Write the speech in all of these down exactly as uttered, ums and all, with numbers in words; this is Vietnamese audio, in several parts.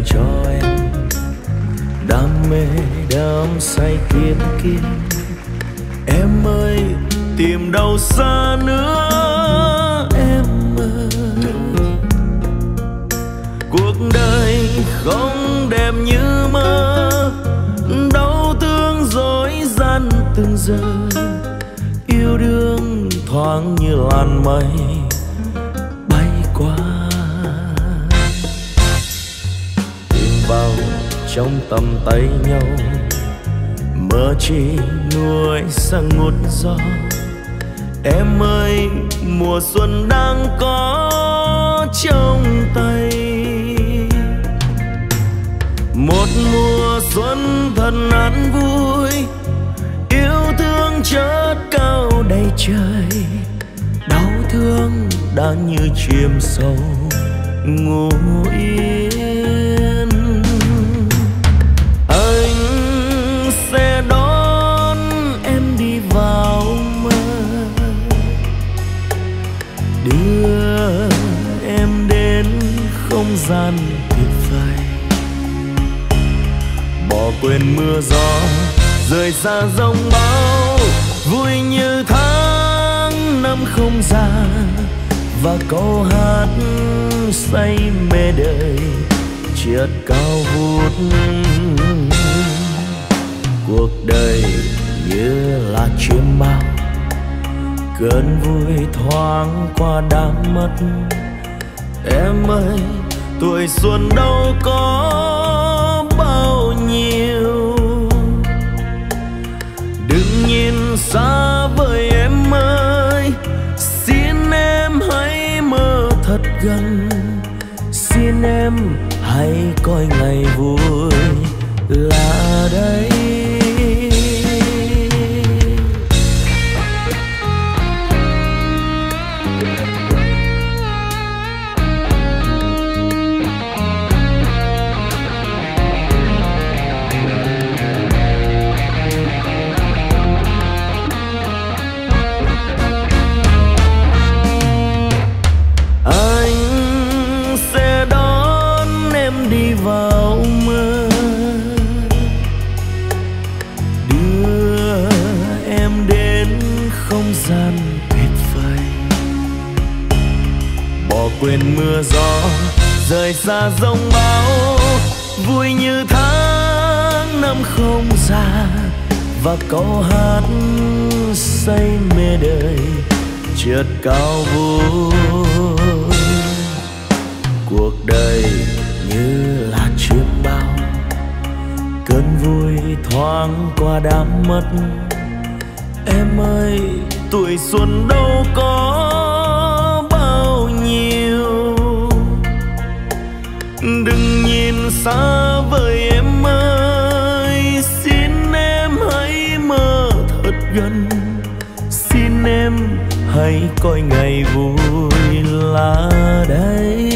cho em. Đam mê đắm say kiên kiên, em ơi tìm đâu xa nữa em ơi. Cuộc đời không đẹp như mơ, đau thương dối gian từng giờ. Yêu đương thoáng như làn mây bay qua, tìm vào trong tầm tay nhau, mơ chỉ nuôi sang ngút gió. Em ơi mùa xuân đang có trong tay, một mùa xuân thật an vui. Yêu thương chợt cao đầy trời, đau thương đã như chìm sâu ngủ yên. Anh sẽ đón em đi vào mơ, đưa em đến không gian tuyệt vời. Bỏ quên mưa gió, rời xa giông bão, vui như tháng năm không già. Và câu hát say mê đời chợt cao vút. Cuộc đời như là chiêm bao, cơn vui thoáng qua đã mất. Em ơi tuổi xuân đâu có bao nhiêu, đừng nhìn xa vời em ơi. Xin em hãy mơ thật gần, xin em hãy coi ngày vui là đây. Vào mơ, đưa em đến không gian tuyệt vời. Bỏ quên mưa gió, rời xa giông bão, vui như tháng năm không già. Và câu hát say mê đời chợt cao vút. Cuộc đời như là chiêm bao, cơn vui thoáng qua đã mất. Em ơi tuổi xuân đâu có bao nhiêu, đừng nhìn xa vời em ơi. Xin em hãy mơ thật gần, xin em hãy coi ngày vui là đây.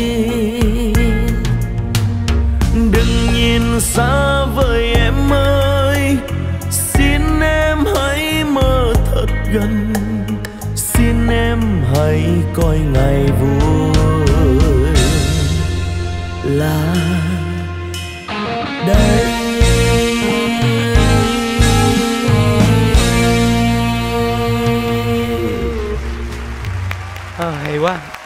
Đừng nhìn xa vời em ơi, xin em hãy mơ thật gần, xin em hãy coi ngày vui là đây. À, hay quá.